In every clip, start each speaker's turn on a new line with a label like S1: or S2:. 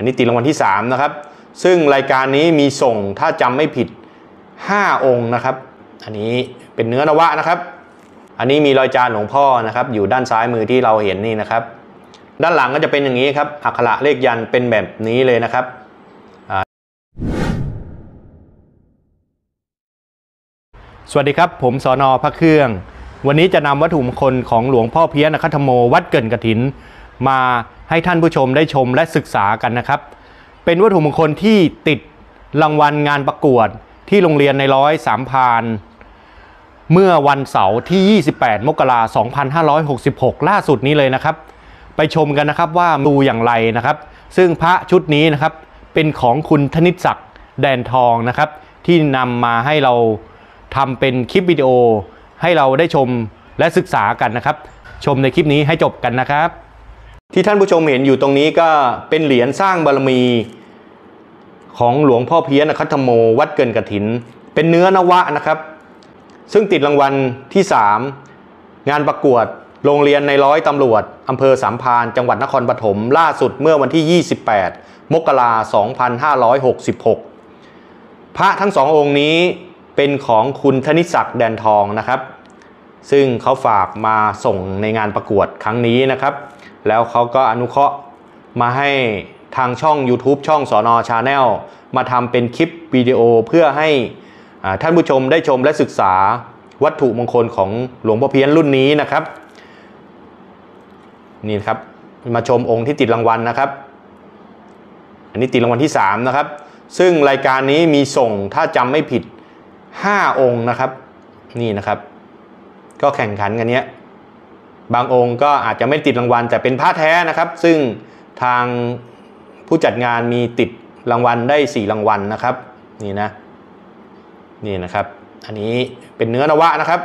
S1: นนี้ติดรางวัลที่3นะครับซึ่งรายการนี้มีส่งถ้าจำไม่ผิด5องค์นะครับอันนี้เป็นเนื้อนวะนะครับอันนี้มีรอยจานหลวงพ่อนะครับอยู่ด้านซ้ายมือที่เราเห็นนี่นะครับด้านหลังก็จะเป็นอย่างนี้ครับอักขระเลขยันต์เป็นแบบนี้เลยนะครับสวัสดีครับผมสน.พระเครื่องวันนี้จะนำวัตถุมงคลของหลวงพ่อเพี้ยนคัทธโมวัดเกินกฐินมาให้ท่านผู้ชมได้ชมและศึกษากันนะครับเป็นวัตถุมงคลที่ติดรางวัลงานประกวดที่โรงเรียนในร้อยสามพานเมื่อวันเสาร์ที่28 มกราคม 2566ล่าสุดนี้เลยนะครับไปชมกันนะครับว่าดูอย่างไรนะครับซึ่งพระชุดนี้นะครับเป็นของคุณธนิตศักดิ์แดนทองนะครับที่นำมาให้เราทำเป็นคลิปวิดีโอให้เราได้ชมและศึกษากันนะครับชมในคลิปนี้ให้จบกันนะครับที่ท่านผู้ชมเห็นอยู่ตรงนี้ก็เป็นเหรียญสร้างบารมีของหลวงพ่อเพี้ยนคัทธโมวัดเกินกฐินเป็นเนื้อนวะนะครับซึ่งติดรางวัลที่3งานประกวดโรงเรียนในร้อยตำรวจอำเภอสามพรานจังหวัดนครปฐมล่าสุดเมื่อวันที่28 มกราคม 2566พระทั้ง2องค์นี้เป็นของคุณธนิตศักดิ์แดนทองนะครับซึ่งเขาฝากมาส่งในงานประกวดครั้งนี้นะครับแล้วเขาก็อนุเคราะห์มาให้ทางช่อง YouTube ช่องสน.ชาแนลมาทำเป็นคลิปวิดีโอเพื่อให้ท่านผู้ชมได้ชมและศึกษาวัตถุมงคลของหลวงพ่อเพี้ยนรุ่นนี้นะครับนี่ครับมาชมองค์ที่ติดรางวัลนะครับอันนี้ติดรางวัลที่3นะครับซึ่งรายการนี้มีส่งถ้าจำไม่ผิด5องค์นะครับนี่นะครับก็แข่งขันกันเนี้ยบางองค์ก็อาจจะไม่ติดรางวัลแต่เป็นพระแท้นะครับซึ่งทางผู้จัดงานมีติดรางวัลได้4รางวัลนะครับนี่นะครับอันนี้เป็นเนื้อนวะนะครับ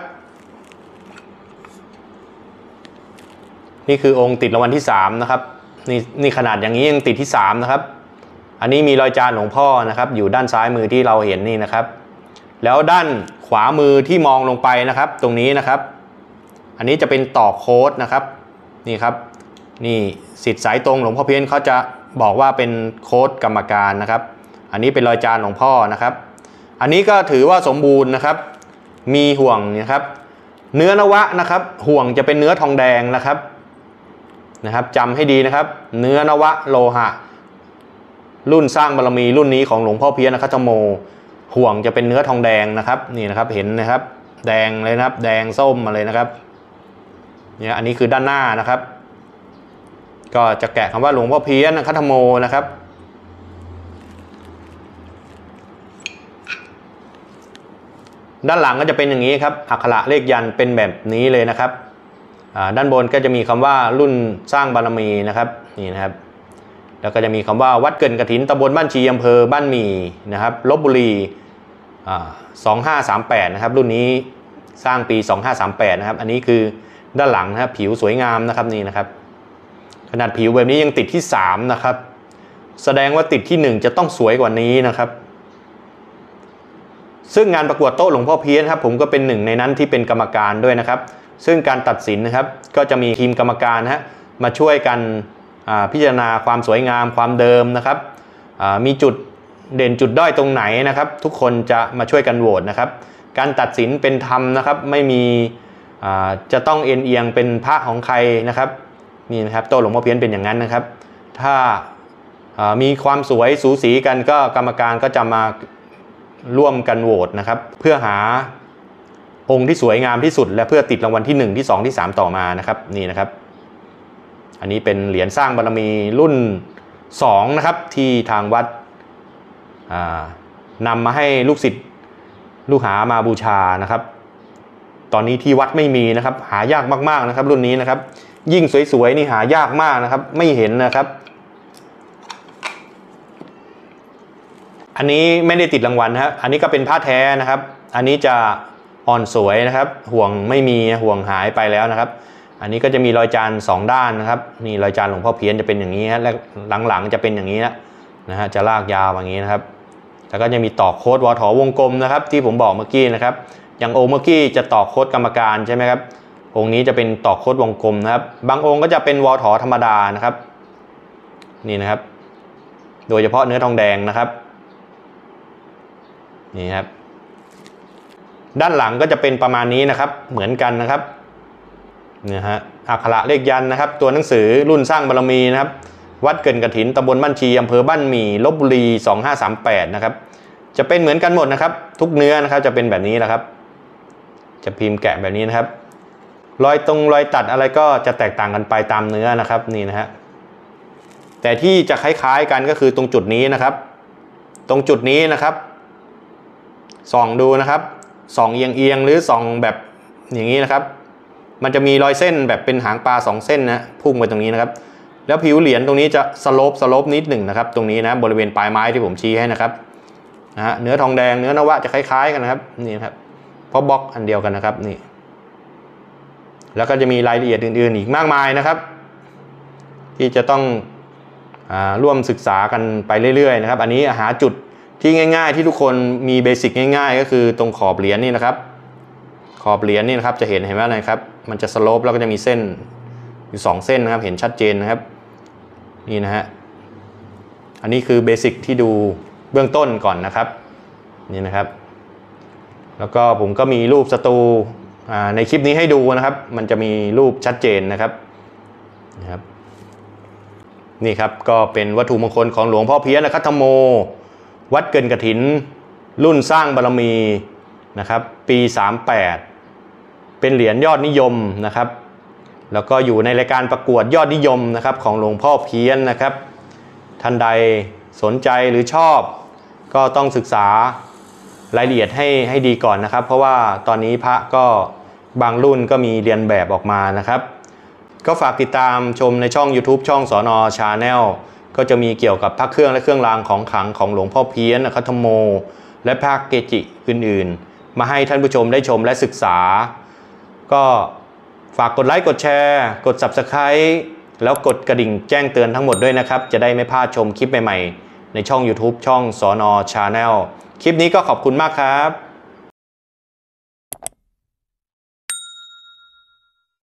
S1: นี่คือองค์ติดรางวัลที่3นะครับนี่ขนาดอย่างนี้ยังติดที่3นะครับอันนี้มีรอยจานหลวงพ่อนะครับอยู่ด้านซ้ายมือที่เราเห็นนี่นะครับแล้วด้านขวามือที่มองลงไปนะครับตรงนี้นะครับอันนี้จะเป็นต่อโค้ดนะครับนี่ครับนี่ศิษย์สายตรงหลวงพ่อเพี้ยนเขาจะบอกว่าเป็นโค้ดกรรมการนะครับอันนี้เป็นรอยจานหลวงพ่อนะครับอันนี้ก็ถือว่าสมบูรณ์นะครับมีห่วงนะครับเนื้อนวะนะครับห่วงจะเป็นเนื้อทองแดงนะครับจำให้ดีนะครับเนื้อนวะโลหะรุ่นสร้างบารมีรุ่นนี้ของหลวงพ่อเพี้ยนคัทธโมห่วงจะเป็นเนื้อทองแดงนะครับนี่นะครับเห็นนะครับแดงเลยนะครับแดงส้มมาเลยนะครับเนี่ยอันนี้คือด้านหน้านะครับก็จะแกะคำว่าหลวงพ่อเพี้ยนคัทธโมนะครับด้านหลังก็จะเป็นอย่างนี้ครับอักขระเลขยันต์เป็นแบบนี้เลยนะครับด้านบนก็จะมีคำว่ารุ่นสร้างบารมีนะครับนี่นะครับแล้วก็จะมีคำว่าวัดเกินกฐินตำบลบ้านชีอำเภอบ้านหมี่นะครับลพบุรี2538นะครับรุ่นนี้สร้างปี2538นะครับอันนี้คือด้านหลังนะครับผิวสวยงามนะครับนี่นะครับขนาดผิวแบบนี้ยังติดที่3นะครับแสดงว่าติดที่1จะต้องสวยกว่านี้นะครับซึ่งงานประกวดโต๊ะหลวงพ่อเพี้ยนครับผมก็เป็นหนึ่งในนั้นที่เป็นกรรมการด้วยนะครับซึ่งการตัดสินนะครับก็จะมีทีมกรรมการมาช่วยกันพิจารณาความสวยงามความเดิมนะครับมีจุดเด่นจุดด้อยตรงไหนนะครับทุกคนจะมาช่วยกันโหวตนะครับการตัดสินเป็นธรรมนะครับไม่มีจะต้องเอียงเป็นพระของใครนะครับนี่นะครับโต๊ะหลวงพ่อเพี้ยนเป็นอย่างนั้นนะครับถ้ามีความสวยสูสีกันก็กรรมการก็จะมาร่วมกันโหวตนะครับเพื่อหาองค์ที่สวยงามที่สุดและเพื่อติดรางวัลที่1ที่2ที่3ต่อมานะครับนี่นะครับอันนี้เป็นเหรียญสร้างบารมีรุ่น2นะครับที่ทางวัดนำมาให้ลูกศิษย์ลูกหามาบูชานะครับตอนนี้ที่วัดไม่มีนะครับหายากมากๆนะครับรุ่นนี้นะครับยิ่งสวยๆนี่หายากมากนะครับไม่เห็นนะครับอันนี้ไม่ได้ติดรางวัลนะครับอันนี้ก็เป็นผ้าแท้นะครับอันนี้จะอ่อนสวยนะครับห่วงไม่มีห่วงหายไปแล้วนะครับอันนี้ก็จะมีรอยจาน2ด้านนะครับนี่รอยจานหลวงพ่อเพี้ยนจะเป็นอย่างนี้ฮะและหลังๆจะเป็นอย่างนี้นะฮะจะลากยาวอย่างนี้นะครับแล้วก็จะมีต่อโค้ดวถวงกลมนะครับที่ผมบอกเมื่อกี้นะครับอย่างองค์เมื่อกี้จะต่อโค้ดกรรมการใช่ไหมครับองค์นี้จะเป็นต่อโค้ดวงกลมนะครับบางองค์ก็จะเป็นวถธรรมดานะครับนี่นะครับโดยเฉพาะเนื้อทองแดงนะครับนี่ครับด้านหลังก็จะเป็นประมาณนี้นะครับเหมือนกันนะครับเนี่ยฮะอักขระเลขยันต์นะครับตัวหนังสือรุ่นสร้างบารมีนะครับวัดเกินกฐินตำบลบ้านชีอำเภอบ้านหมี่ลพบุรี2538นะครับจะเป็นเหมือนกันหมดนะครับทุกเนื้อนะครับจะเป็นแบบนี้นะครับจะพิมพ์แกะแบบนี้นะครับรอยตัดอะไรก็จะแตกต่างกันไปตามเนื้อนะครับนี่นะฮะแต่ที่จะคล้ายๆกันก็คือตรงจุดนี้นะครับตรงจุดนี้นะครับส่องดูนะครับส่องเอียงหรือส่องแบบอย่างนี้นะครับมันจะมีรอยเส้นแบบเป็นหางปลา2เส้นนะพุ่งไปตรงนี้นะครับแล้วผิวเหรียญตรงนี้จะสโลปนิดหนึ่งนะครับตรงนี้นะบริเวณปลายไม้ที่ผมชี้ให้นะครับเนื้อทองแดงเนื้อนวะจะคล้ายๆกันนะครับนี่นะครับเพราะบล็อกอันเดียวกันนะครับนี่แล้วก็จะมีรายละเอียดอื่นๆอีกมากมายนะครับที่จะต้องร่วมศึกษากันไปเรื่อยๆนะครับอันนี้หาจุดที่ง่ายๆที่ทุกคนมีเบสิกง่ายๆก็คือตรงขอบเหรียญนี่นะครับขอบเหรียญนี่นะครับจะเห็นไหมนะครับมันจะสโลปแล้วก็จะมีเส้นอยู่2เส้นนะครับเห็นชัดเจนนะครับนี่นะฮะอันนี้คือเบสิกที่ดูเบื้องต้นก่อนนะครับนี่นะครับแล้วก็ผมก็มีรูปสตูในคลิปนี้ให้ดูนะครับมันจะมีรูปชัดเจนนะครับนี่ครับก็เป็นวัตถุมงคลของหลวงพ่อเพี้ยนคัทธโมวัดเกินกฐินรุ่นสร้างบารมีนะครับปี38เป็นเหรียญยอดนิยมนะครับแล้วก็อยู่ในรายการประกวดยอดนิยมนะครับของหลวงพ่อเพี้ยนนะครับท่านใดสนใจหรือชอบก็ต้องศึกษารายละเอียดให้ดีก่อนนะครับเพราะว่าตอนนี้พระก็บางรุ่นก็มีเรียนแบบออกมานะครับก็ฝากติดตามชมในช่อง YouTube ช่องสน.ชาแนลก็จะมีเกี่ยวกับพระเครื่องและเครื่องรางของขลังของหลวงพ่อเพี้ยนคัทธโมและพระเกจิอื่นๆมาให้ท่านผู้ชมได้ชมและศึกษาก็ฝากกดไลค์กดแชร์กด Subscribe แล้วกดกระดิ่งแจ้งเตือนทั้งหมดด้วยนะครับจะได้ไม่พลาดชมคลิปใหม่ๆในช่อง YouTube ช่องสน.ชาแนลคลิปนี้ก็ขอบคุณมากครับ